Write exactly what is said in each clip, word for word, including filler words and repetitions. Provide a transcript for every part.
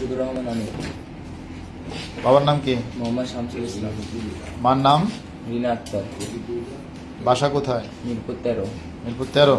মাসুদুর রহমান আমির। বাবার নাম কি? মোহাম্মদ শামসুল ইসলাম। মার নাম? রিনা আক্তার। বাসা কোথায়? মিরপুর তেরো। মিরপুর তেরো।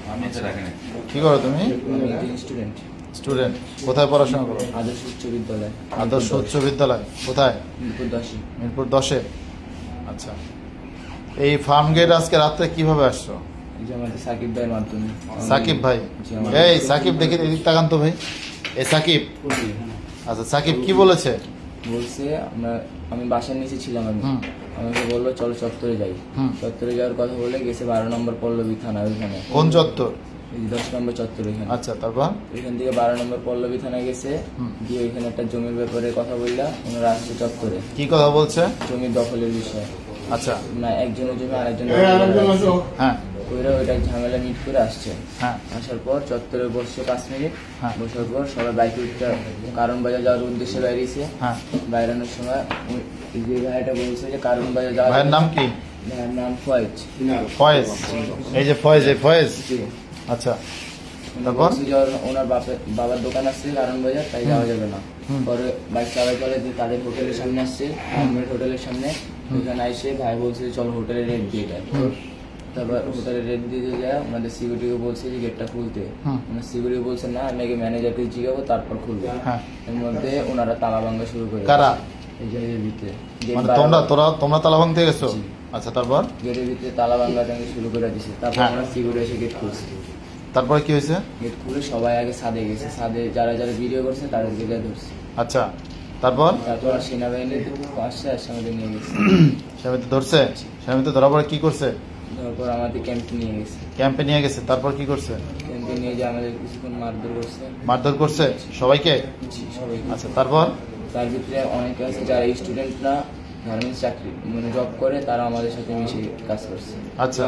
কি করো তুমি? স্টুডেন্ট। স্টুডেন্ট। কোথায় পড়াশোনা করো? আদর্শ উচ্চ বিদ্যালয়। আদর্শ উচ্চ বিদ্যালয় কোথায়? মিরপুর দশে। মিরপুর দশে। আচ্ছা, এই ফার্ম গেট আজকে রাত্রে কিভাবে আসছো? আমাদের সাকিব ভাইয়ের মাধ্যমে। সাকিব ভাই? এই সাকিব, দেখি এদিক তাকান তো ভাই। এই সাকিব। আচ্ছা, সাকিব কি বলেছে? বলছে আমরা আমি বাসার নিচে ছিলাম, আমি আমাকে বললো চলো চত্বরে যাই। চত্বরে যাওয়ার কথা বলে গেছে বারো নম্বর পল্লবী থানা ওইখানে। কোন চত্বর? দশ নম্বর চত্বর ওইখানে। আচ্ছা, তারপর ওইখান থেকে বারো নম্বর পল্লবী থানায় গেছে, গিয়ে ওইখানে একটা জমির ব্যাপারে কথা বললা, ওনারা আসছে চত্বরে। কি কথা বলছে? জমির দখলের বিষয়ে। আচ্ছা, না একজনের জমি আরেকজন, হ্যাঁ, ওইরা ওইটা ঝামেলা মিট করে আসছে। হ্যাঁ, আসার পর চত্বরে বসছে পাঁচ মিনিট, বসার পর সবাই বাইকে উঠতে কারণ বাজার যাওয়ার উদ্দেশ্যে বাইরেছে। হ্যাঁ, বাইরানোর সময় যে ভাইটা বলছে যে কারণ বাজার যাওয়ার। ভাইয়ের নাম কি? ভাইয়ের নাম ফয়েজ। ফয়েজ? এই যে ফয়েজ, এই ফয়েজ। আচ্ছা, তারপর ওনার বাপের বাবার দোকান আসছে কারণ বাজার, তাই যাওয়া যাবে না। পরে বাইক চালাই চলে তাদের হোটেলের সামনে আসছে, হোটেলের সামনে ওইখানে এসে ভাই বলছে চলো হোটেলে রেট দিয়ে দেয়। তারপর হোটেলে রেট দিয়ে যায়, ওনাদের সিকিউরিটিকে বলছে যে গেটটা খুলতে। ওনার সিকিউরিটি বলছে না, আমি আগে ম্যানেজারকে জিগাবো তারপর খুলবে। এর মধ্যে ওনারা তালা ভাঙা শুরু করে। কারা? এই গেটের ভিতরে। তোমরা তোরা তোমরা তালা ভাঙতে গেছো? আচ্ছা, তারপর গেটের ভিতরে তালা ভাঙা শুরু করে দিছে। তারপর আমরা সিকিউরিটি এসে গেট খুলছি। তারপরে কি হয়েছে? গেট খুলে সবাই আগে ছাদে গেছে, ছাদে যারা যারা ভিডিও করছে তাদেরকে যা ধরছে। আচ্ছা, তারপর তারপর সেনাবাহিনী আসছে আর সামনে নিয়ে গেছে। স্বামীতে ধরছে? স্বামীতে ধরার পরে কি করছে? তারপর আমাদের ক্যাম্পে নিয়ে গেছে। ক্যাম্পে নিয়ে গেছে, তারপর কি করছে? ক্যাম্পে নিয়ে যে আমাদের কিছুক্ষণ মারধর করছে। মারধর করছে সবাইকে? সবাই। আচ্ছা, তারপর? তার ভিতরে অনেকে আছে যারা স্টুডেন্টরা গার্মেন্টস চাকরি মানে জব করে, তারা আমাদের সাথে মিশে কাজ করছে। আচ্ছা,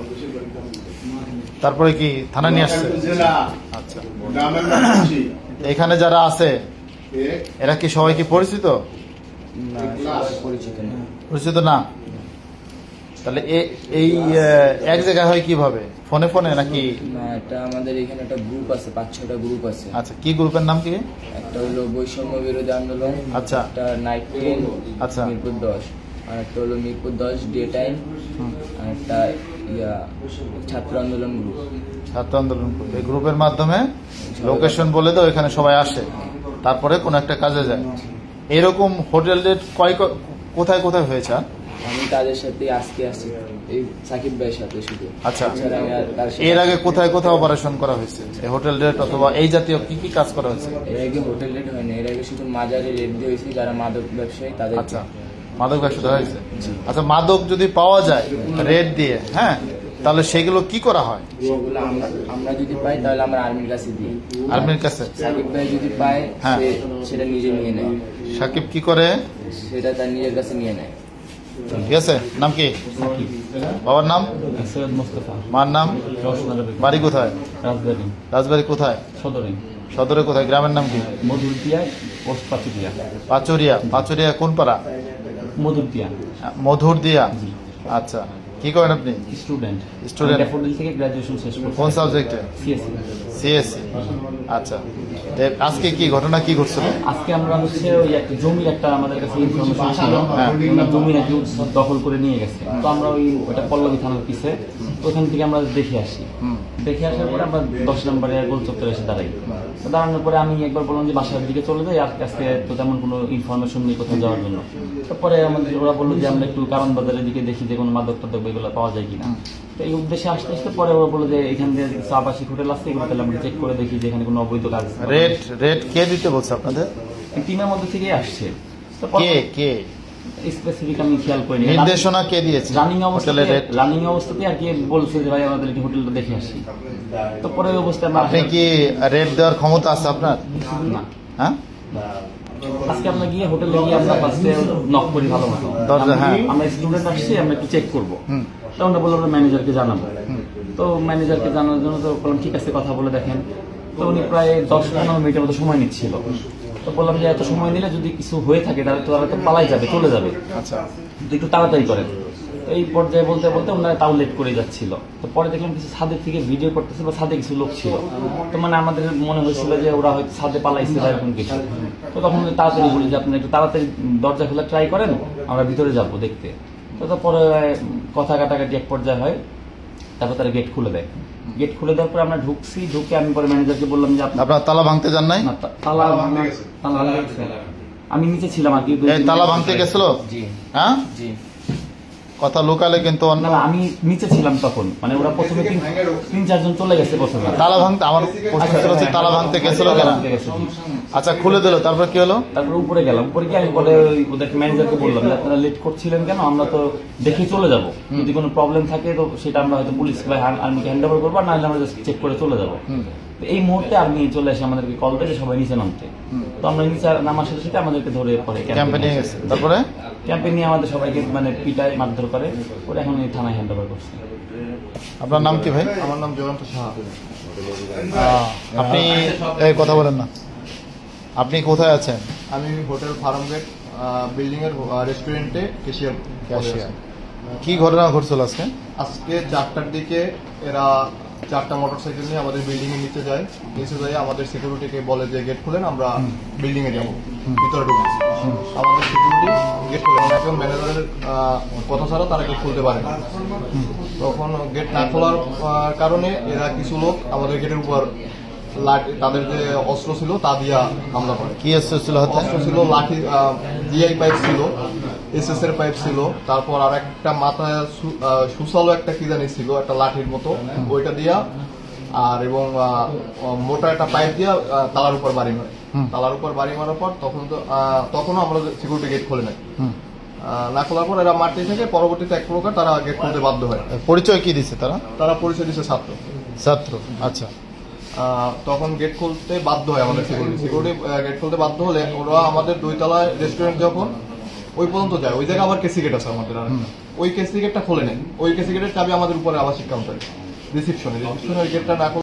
তারপরে কি থানা নিয়ে আসছে? আচ্ছা, এখানে যারা আছে এরা কি সবাই কি পরিচিত? না, পরিচিত না। পরিচিত না? তাহলে এই এক জায়গায় হয় কিভাবে? ফোনে ফোনে নাকি? না, এটা আমাদের এখানে একটা গ্রুপ আছে, পাঁচ ছটা গ্রুপ আছে। আচ্ছা, কি গ্রুপের নাম কি? একটা হলো বৈষম্য বিরোধী আন্দোলন। আচ্ছা, একটা নাইট ট্রেন। আচ্ছা, মিরপুর দশ। আর একটা হলো মিরপুর দশ ডে টাইম। আর একটা ইয়া ছাত্র আন্দোলন গ্রুপ। ছাত্র আন্দোলন গ্রুপ। এই গ্রুপের মাধ্যমে লোকেশন বলে দাও, এখানে সবাই আসে, তারপরে কোন একটা কাজে যায়। এরকম হোটেল রেট কয় কোথায় কোথায় হয়েছে? আমি তাদের সাথে আজকে আসছি, এই সাকিব ভাইয়ের সাথে শুধু। আচ্ছা, এর আগে কোথায় কোথায় অপারেশন করা হয়েছে? এই হোটেল রেট অথবা এই জাতীয় কি কি কাজ করা হয়েছে? এর আগে হোটেল রেট হয়নি, এর আগে শুধু মাজারে রেট দিয়ে হয়েছে যারা মাদক ব্যবসায়ী তাদের। আচ্ছা, মাদক ব্যবসা হয়েছে। আচ্ছা, মাদক যদি পাওয়া যায় রেট দিয়ে, হ্যাঁ, তাহলে সেগুলো কি করা হয়? সেগুলো আমরা আমরা যদি পাই তাহলে আমরা আর্মির কাছে দিই। আর্মির কাছে? সাকিব ভাই যদি পায় সেটা নিজে নিয়ে নেয়। সাকিব কি করে? সেটা তার নিজের কাছে নিয়ে নেয়। ঠিক আছে, নাম কি? বাবার নাম? সৈয়দ মোস্তফা। মার নাম? বাড়ি কোথায়? রাজবাড়ি। রাজবাড়ি কোথায়? সদরে। সদরে কোথায়? গ্রামের নাম কি? মধুরদিয়া, পোস্ট পাচুরিয়া। পাচুরিয়া? পাচুরিয়া কোন পাড়া? মধুরদিয়া। মধুরদিয়া। আচ্ছা, কি করেন আপনি? স্টুডেন্ট। স্টুডেন্ট থেকে গ্রাজুয়েশন শেষ করছি। কোন সাবজেক্টে? সিএসসি। সিএসসি। আচ্ছা, আজকে কি ঘটনা কি ঘটছিল? আজকে আমরা হচ্ছে ওই একটা জমির একটা আমাদের কাছে ইনফরমেশন ছিল, জমি নাকি দখল করে নিয়ে গেছে। তো আমরা ওই ওটা পল্লবী থানার পিছে, ওখান থেকে আমরা দেখে আসি। দেখে আসার পরে আমরা দশ নম্বরে গোল চত্বরে এসে দাঁড়াই। দাঁড়ানোর পরে আমি একবার বললাম যে বাসার দিকে চলে যাই, আর আজকে তো তেমন কোনো ইনফরমেশন নেই কোথাও যাওয়ার জন্য। তারপরে আমাদের ওরা বললো যে আমরা একটু কারণ বাজারের দিকে দেখি যে কোনো মাদক টাদক এগুলো পাওয়া যায় কিনা। তো এই উদ্দেশ্যে আসতে আসতে পরে ওরা বললো যে এখান থেকে কিছু আবাসিক হোটেল আসছে, এগুলো তাহলে আমরা চেক করে দেখি যে এখানে কোনো অবৈধ কাজ। রেট রেট কে দিতে বলছে আপনাদের? টিমের মধ্যে থেকে আসছে। কে কে স্পেসিফিক আমি খেয়াল করিনি। নির্দেশনা কে দিয়েছে? রানিং অবস্থাতে রানিং অবস্থাতে আর কি বলছে যে ভাই আমাদের হোটেলটা দেখে আসি। তো পরে ওই অবস্থায় আপনি কি রেট দেওয়ার ক্ষমতা আছে আপনার? না। হ্যাঁ, আজকে আমরা গিয়ে হোটেলে গিয়ে আমরা ফার্স্টে নক করি ভালো মতো দরজা। হ্যাঁ, আমরা স্টুডেন্ট আসছি, আমরা একটু চেক করবো। তখন আমরা বললাম ম্যানেজারকে জানাবো। তো ম্যানেজারকে জানানোর জন্য তো বললাম ঠিক আছে কথা বলে দেখেন। তো উনি প্রায় দশ পনেরো মিনিটের মতো সময় নিচ্ছিল। তো বললাম যে এত সময় নিলে যদি কিছু হয়ে থাকে তাহলে তো তারা তো পালাই যাবে, চলে যাবে। আচ্ছা, একটু তাড়াতাড়ি করেন। তো এই পর্যায়ে বলতে বলতে ওনারা তাও লেট করে যাচ্ছিল। তো পরে দেখলাম কিছু ছাদের থেকে ভিডিও করতেছে বা ছাদে কিছু লোক ছিল, তো মানে আমাদের মনে হয়েছিল যে ওরা হয়তো ছাদে পালাইছে বা এরকম কিছু। তো তখন তাড়াতাড়ি বলি যে আপনি একটু তাড়াতাড়ি দরজা খোলা ট্রাই করেন, আমরা ভিতরে যাবো দেখতে। তো তারপরে কথা কাটাকাটি এক পর্যায়ে হয়, তারপর তারা গেট খুলে দেয়। গেট খুলে দেওয়ার পরে আমরা ঢুকছি, ঢুকে আমি পরে ম্যানেজারকে বললাম যে আপনি আপনার তালা ভাঙতে যান নাই? না, তা- তালা তালা লাগছে। আমি নিচে ছিলাম আর কি। এই তালা ভাঙতে গেছিল? জি হ্যাঁ, জি কথা লোকালে কিন্তু অন্য না না, আমি নিচে ছিলাম তখন, মানে ওরা প্রথমে তিন তিন চারজন চলে গেছে প্রথমে। তালা ভাঙতে, আমার প্রশ্ন ছিল হচ্ছে তালা ভাঙতে গেছিল কেন? ভাঙতে গেছে, জি। আচ্ছা, খুলে দিল, তারপর কি হলো? তারপরে উপরে গেলাম, উপরে গিয়ে আমি পরে ওই ওদের ম্যানেজারকে বললাম যে আপনারা লেট করছিলেন কেন, আমরা তো দেখে চলে যাব, যদি কোনো প্রবলেম থাকে তো সেটা আমরা হয়তো পুলিশ বা আর্মিকে হ্যান্ড ওভার করবো, আর নাহলে আমরা জাস্ট চেক করে চলে যাবো। তো এই মুহূর্তে আর্মি চলে এসে আমাদেরকে কল দেয় যে সবাই নিচে নামতে। তো আমরা নিচে নামার সাথে সাথে আমাদেরকে ধরে পরে ক্যাম্পে নিয়ে গেছে, তারপরে ক্যাম্পে নিয়ে আমাদের সবাইকে মানে পিটায় মারধর করে, ওরা এখন এই থানায় হ্যান্ড ওভার করছে। আপনার নাম কি ভাই? আমার নাম জয়ন্ত সাহা। আহ, আপনি এই কথা বলেন না, আপনি কোথায় আছেন? আমি হোটেল ফার্মগেট বিল্ডিং এর রেস্টুরেন্টে ক্যাশিয়ার ক্যাশিয়ার। কি ঘটনা ঘটছিল আজকে? আজকে চারটার দিকে এরা চারটা মোটরসাইকেল নিয়ে আমাদের বিল্ডিং এর নিচে যায়। নিচে যায় আমাদের সিকিউরিটিকে বলে যে গেট খুলেন, আমরা বিল্ডিং এ যাবো, ভিতরে ঢুকবো। আমাদের সিকিউরিটি গেট খুলে না, এখন ম্যানেজারের কথা ছাড়া তারা গেট খুলতে পারে না। তখন গেট না খোলার আহ, কারণে এরা কিছু লোক আমাদের গেটের উপর লাঠি, তাদের যে অস্ত্র ছিল তা দিয়া হামলা করে। কি এসেছিল হাতে? অস্ত্র ছিল লাঠি, জিআই পাইপ ছিল, এসএস এর পাইপ ছিল, তারপর আর একটা মাথায় সু- আহ, সুসালো একটা কি জানি ছিল, একটা লাঠির মতো, ওইটা দিয়া আর এবং আহ, মোটা একটা পাইপ দিয়া আহ, তালার উপর বাড়ি মারে। তালার উপর বাড়ি মারার পর তখন তো আহ, তখনও আমরা সিকিউরিটি গেট খুলে নাই। আহ, না খোলার পর এরা মারতে থেকে পরবর্তীতে এক প্রকার তারা গেট খুলতে বাধ্য হয়। পরিচয় কি দিছে তারা? তারা পরিচয় দিচ্ছে ছাত্র। ছাত্র, আচ্ছা। আহ, তখন গেট খুলতে বাধ্য হয় আমাদের সিকিউরিটি সিকিউরিটি গেট খুলতে বাধ্য হলে ওরা আমাদের দুই তলায় রেস্টুরেন্ট যখন ওই পর্যন্ত যায়, ওই জায়গায় আবার কেসি গেট আছে আমাদের, আর ওই কেসি গেটটা খোলে নেই। ওই কেসি গেটের চাবি আমাদের উপরে আবাসিক কাউন্টারে রিসিপশনে রিসিপশনে ওই গেটটা না খোলা